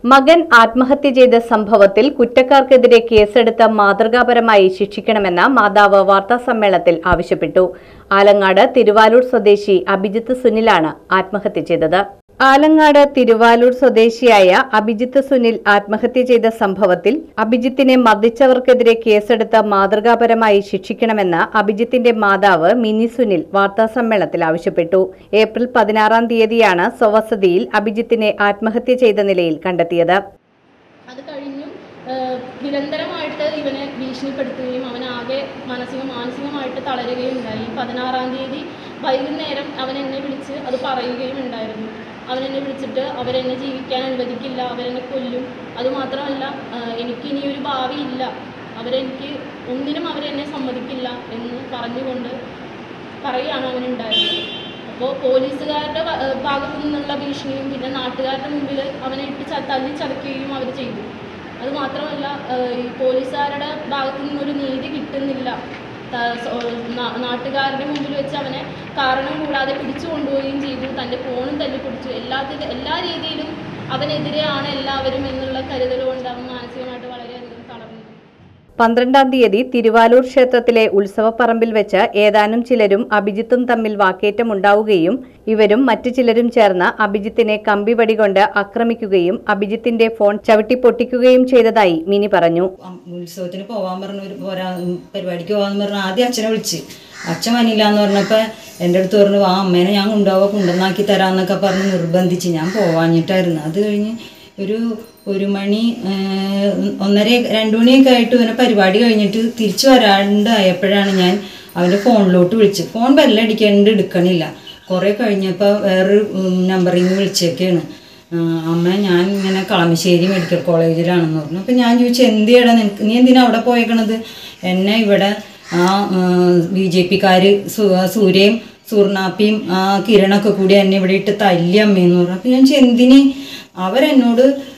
മകൻ ആത്മഹത്യ ചെയ്ത സംഭവത്തിൽ കുറ്റക്കാർക്കെതിരെ കേസെടുത്ത് മാതൃകാപരമായി ശിക്ഷിക്കണമെന്ന് മാതാവ് വാർത്താസമ്മേളനത്തിൽ ആവശ്യപ്പെട്ടു. ആലങ്ങാട് തിരുവാലൂർ സ്വദേശി അഭിജിത്ത് സുനിലാണ് ആത്മഹത്യ ചെയ്തത്. ആലങ്ങാട് തിരുവാലൂർ സ്വദേശിയായ അഭിജിത്ത് സുനിൽ ആത്മഹത്യ ചെയ്ത സംഭവത്തിൽ അഭിജിത്തിനെ മർദ്ദിച്ചവർക്കെതിരെ കേസെടുത്ത് മാതൃകാപരമായി ശിക്ഷിക്കണമെന്ന് അഭിജിത്തിന്റെ മാതാവ് മിനി സുനിൽ വാർത്താസമ്മേളനത്തിൽ ആവശ്യപ്പെട്ടു. ഏപ്രിൽ 16-ാം തീയതിയാണ് സ്വവസതിയിൽ അഭിജിത്തിനെ ആത്മഹത്യ ചെയ്ത നിലയിൽ കണ്ടെത്തിയത്. അത് കഴിഞ്ഞു നിരന്തരമായിട്ട് ഇവനെ ഭീഷണിപ്പെടുത്തുകയും അവനാകെ മാനസികമായിട്ട് തളരുകയും ഉണ്ടായി. 16-ാം തീയതി വൈകുന്നേരം അവൻ എന്നെ വിളിച്ച് അത് പറയുകയും ഉണ്ടായിരുന്നു. അവനെന്നെ വിളിച്ചിട്ട് അവരെന്നെ ജീവിക്കാൻ അനുവദിക്കില്ല, അവരെന്നെ കൊല്ലും, അതുമാത്രമല്ല എനിക്കിനിയൊരു ഭാവിയില്ല, ഒന്നിനും അവരെന്നെ സമ്മതിക്കില്ല എന്ന് പറഞ്ഞുകൊണ്ട് പറയുകയാണ് അവനുണ്ടായിരുന്നത്. അപ്പോൾ പോലീസുകാരുടെ ഭാഗത്തു നിന്നുള്ള ഭീഷണിയും പിന്നെ നാട്ടുകാരുടെ മുമ്പിൽ അവനെ ഇട്ട് തല്ലിച്ചതയ്ക്കുകയും അവർ ചെയ്തു. അതുമാത്രമല്ല ഈ പോലീസുകാരുടെ ഭാഗത്തു നിന്നൊരു നീതി കിട്ടുന്നില്ല. നാട്ടുകാരുടെ മുമ്പിൽ വെച്ച് അവനെ കാരണം കൂടാതെ പിടിച്ചു കൊണ്ടുപോവുകയും ചെയ്തു. തൻ്റെ ഫോണും തല്ലിപ്പൊടിച്ചു. എല്ലാ രീതിയിലും അവനെതിരെയാണ് എല്ലാവരും എന്നുള്ള കരുതൽ കൊണ്ട് അവൻ മാനസികമായിട്ട് വളരെയധികം തളർന്നു. 12-ാം തീയതി തിരുവാലൂർ ക്ഷേത്രത്തിലെ ഉത്സവപ്പറമ്പിൽ വെച്ച് ഏതാനും ചിലരും അഭിജിത്തും തമ്മിൽ വാക്കേറ്റമുണ്ടാവുകയും ഇവരും മറ്റു ചിലരും ചേർന്ന് അഭിജിത്തിനെ കമ്പിവടി കൊണ്ട് ആക്രമിക്കുകയും അഭിജിത്തിന്റെ ഫോൺ ചവിട്ടിപ്പൊട്ടിക്കുകയും ചെയ്തതായി മിനി പറഞ്ഞു. ഉത്സവത്തിന് പോകാൻ പറഞ്ഞു, പരിപാടിക്ക് പോകാന്ന് പറഞ്ഞു. ആദ്യം അച്ഛനെ വിളിച്ച്, അച്ഛൻ വന്നില്ല എന്ന് പറഞ്ഞപ്പോൾ എൻ്റെ അടുത്ത് പറഞ്ഞു ആ അമ്മേനെ ഞാൻ കൊണ്ടുവന്നാക്കി തരാമെന്നൊക്കെ പറഞ്ഞ് നിർബന്ധിച്ച് ഞാൻ പോവാഞ്ഞിട്ടായിരുന്നു. അത് കഴിഞ്ഞ് ഒരു മണി 1:30-2 മണിയൊക്കെ ആയിട്ട് ഇവനെ പരിപാടി കഴിഞ്ഞിട്ട് തിരിച്ചു വരാണ്ടായപ്പോഴാണ് ഞാൻ അവൻ്റെ ഫോണിലോട്ട് വിളിച്ച്. ഫോൺ ബെല്ലടിക്കാണ്ട് എടുക്കണില്ല. കുറേ കഴിഞ്ഞപ്പോൾ വേറൊരു നമ്പറിൽ വിളിച്ചേക്കാണ്, അമ്മ ഞാൻ ഇങ്ങനെ കളമശ്ശേരി മെഡിക്കൽ കോളേജിലാണെന്ന് പറഞ്ഞു. അപ്പം ഞാൻ ചോദിച്ചു എന്തിനാണ് നീ എന്തിനാ അവിടെ പോയേക്കണത്? എന്നെ ഇവിടെ BJP-ക്കാർ സൂര്യയും സൂർണാപ്പിയും കിരണൊക്കെ കൂടി എന്നെ ഇവിടെ ഇട്ട് തല്ലി അമ്മയെന്ന് പറഞ്ഞു. അപ്പം ഞാൻ എന്തിന്? അവരെന്നോട്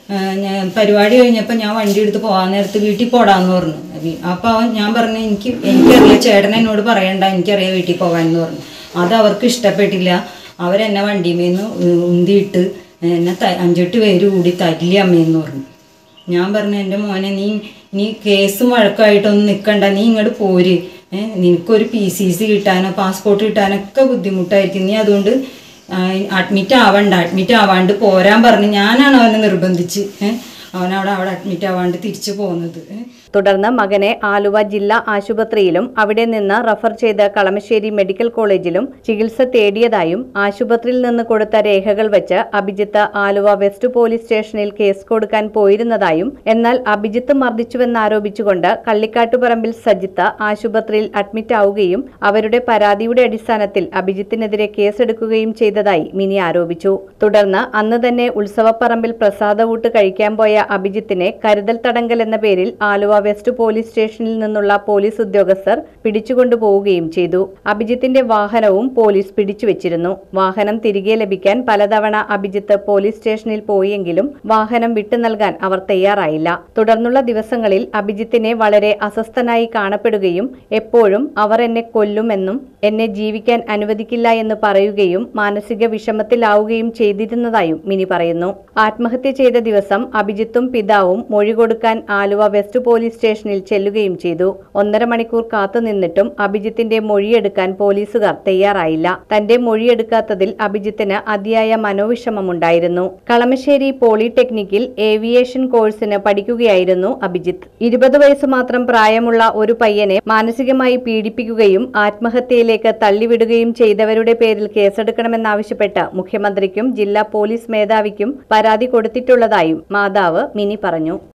പരിപാടി കഴിഞ്ഞപ്പോൾ ഞാൻ വണ്ടി എടുത്ത് പോകാൻ നേരത്ത് വീട്ടിൽ പോടാന്ന് പറഞ്ഞു. അപ്പോൾ ഞാൻ പറഞ്ഞു എനിക്കറിയാം, ചേട്ടൻ എന്നോട് പറയണ്ട, എനിക്കറിയാം വീട്ടിൽ പോകാമെന്ന് പറഞ്ഞു. അത് അവർക്ക് ഇഷ്ടപ്പെട്ടില്ല. അവരെന്നെ വണ്ടിമേന്ന് ഉന്തിയിട്ട് എന്നെ 5-8 പേര് കൂടി തല്ലി അമ്മയെന്ന് പറഞ്ഞു. ഞാൻ പറഞ്ഞു എൻ്റെ മോനെ നീ കേസും വഴക്കായിട്ടൊന്നും നിൽക്കണ്ട, നീ ഇങ്ങോട്ട് പോര്, നിനക്കൊരു PCC കിട്ടാനോ പാസ്പോർട്ട് കിട്ടാനൊക്കെ ബുദ്ധിമുട്ടായിരിക്കും, നീ അതുകൊണ്ട് അഡ്മിറ്റ് ആവാണ്ട് പോരാൻ പറഞ്ഞ് ഞാനാണ് അവനെ നിർബന്ധിച്ച് അവിടെ അഡ്മിറ്റ് ആവാണ്ട് തിരിച്ചു പോകുന്നത്. തുടർന്ന് മകനെ ആലുവ ജില്ലാ ആശുപത്രിയിലും അവിടെ നിന്ന് റഫർ ചെയ്ത് കളമശ്ശേരി മെഡിക്കൽ കോളേജിലും ചികിത്സ തേടിയതായും ആശുപത്രിയിൽ നിന്ന് കൊടുത്ത രേഖകൾ വെച്ച് അഭിജിത്ത് ആലുവ വെസ്റ്റ് പോലീസ് സ്റ്റേഷനിൽ കേസ് കൊടുക്കാൻ പോയിരുന്നതായും എന്നാൽ അഭിജിത്ത് മർദ്ദിച്ചുവെന്നാരോപിച്ചുകൊണ്ട് കള്ളിക്കാട്ടുപറമ്പിൽ സജിത്ത് ആശുപത്രിയിൽ അഡ്മിറ്റ് ആവുകയും അവരുടെ പരാതിയുടെ അടിസ്ഥാനത്തിൽ അഭിജിത്തിനെതിരെ കേസെടുക്കുകയും ചെയ്തതായി മിനി ആരോപിച്ചു. തുടർന്ന് അന്ന് തന്നെ ഉത്സവപ്പറമ്പിൽ പ്രസാദവൂട്ട് കഴിക്കാൻ പോയ അഭിജിത്തിനെ കരുതൽ തടങ്കൽ എന്ന പേരിൽ ആലുവ വെസ്റ്റ് പോലീസ് സ്റ്റേഷനിൽ നിന്നുള്ള പോലീസ് ഉദ്യോഗസ്ഥർ പിടിച്ചുകൊണ്ടുപോവുകയും ചെയ്തു. അഭിജിത്തിന്റെ വാഹനവും പോലീസ് പിടിച്ചുവെച്ചിരുന്നു. വാഹനം തിരികെ ലഭിക്കാൻ പലതവണ അഭിജിത്ത് പോലീസ് സ്റ്റേഷനിൽ പോയെങ്കിലും വാഹനം വിട്ടു നൽകാൻ അവർ തയ്യാറായില്ല. തുടർന്നുള്ള ദിവസങ്ങളിൽ അഭിജിത്തിനെ വളരെ അസ്വസ്ഥനായി കാണപ്പെടുകയും എപ്പോഴും അവർ എന്നെ കൊല്ലുമെന്നും എന്നെ ജീവിക്കാൻ അനുവദിക്കില്ല എന്ന് പറയുകയും മാനസിക വിഷമത്തിലാവുകയും ചെയ്തിരുന്നതായും മിനി പറയുന്നു. ആത്മഹത്യ ചെയ്ത ദിവസം അഭിജിത്തും പിതാവും മൊഴി കൊടുക്കാൻ ആലുവ വെസ്റ്റ് പോലീസ് സ്റ്റേഷനിൽ ചെല്ലുകയും ചെയ്തു. 1.5 മണിക്കൂർ കാത്തുനിന്നിട്ടും അഭിജിത്തിന്റെ മൊഴിയെടുക്കാൻ പോലീസുകാർ തയ്യാറായില്ല. തന്റെ മൊഴിയെടുക്കാത്തതിൽ അഭിജിത്തിന് അതിയായ മനോവിഷമമുണ്ടായിരുന്നു. കളമശ്ശേരി പോളിടെക്നിക്കിൽ ഏവിയേഷൻ കോഴ്സിന് പഠിക്കുകയായിരുന്നു അഭിജിത്ത്. 20 വയസ്സ് മാത്രം പ്രായമുള്ള ഒരു പയ്യനെ മാനസികമായി പീഡിപ്പിക്കുകയും ആത്മഹത്യയിലേക്ക് തള്ളിവിടുകയും ചെയ്തവരുടെ പേരിൽ കേസെടുക്കണമെന്നാവശ്യപ്പെട്ട് മുഖ്യമന്ത്രിക്കും ജില്ലാ പോലീസ് മേധാവിക്കും പരാതി കൊടുത്തിട്ടുള്ളതായും മാതാവ് മിനി പറഞ്ഞു.